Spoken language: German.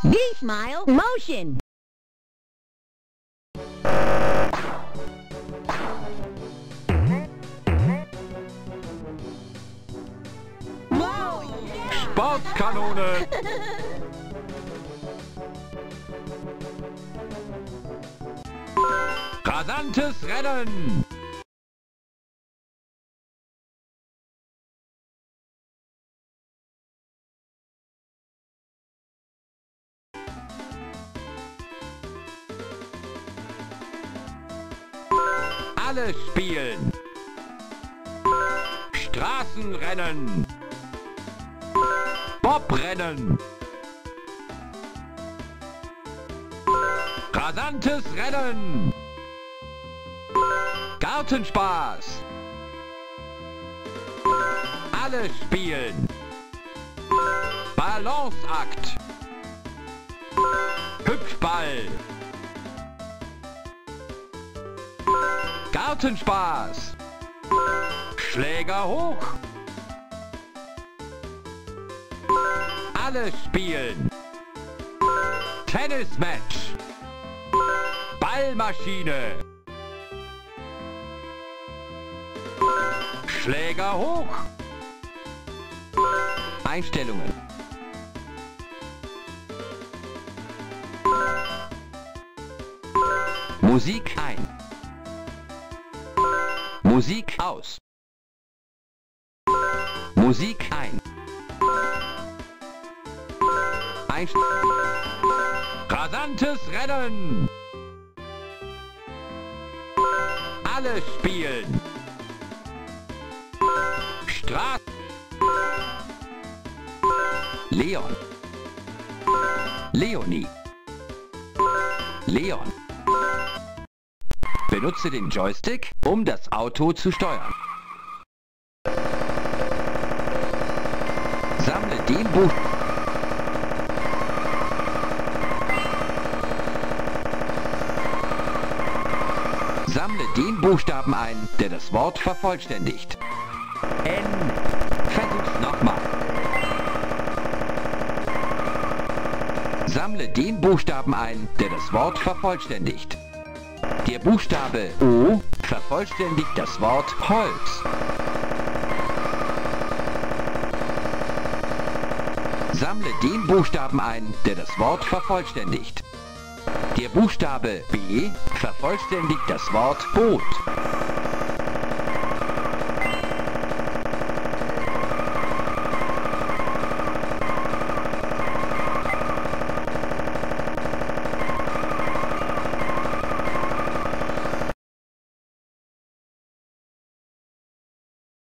V-Smile Motion. Sportskanone. Rasantes Rennen. Alle spielen. Straßenrennen. Bobrennen. Rasantes Rennen. Gartenspaß. Alle spielen. Balanceakt. Hüpfball. Gartenspaß. Schläger hoch. Alle spielen. Tennismatch. Ballmaschine. Schläger hoch. Einstellungen. Musik ein. Musik aus. Musik ein. Rasantes Rennen. Alle spielen. Straße. Leon. Leonie. Leon. Benutze den Joystick, um das Auto zu steuern. Sammle den Buchstaben. Sammle den Buchstaben ein, der das Wort vervollständigt. N. Versuch's nochmal. Sammle den Buchstaben ein, der das Wort vervollständigt. Der Buchstabe O vervollständigt das Wort Holz. Sammle den Buchstaben ein, der das Wort vervollständigt. Der Buchstabe B vervollständigt das Wort Boot.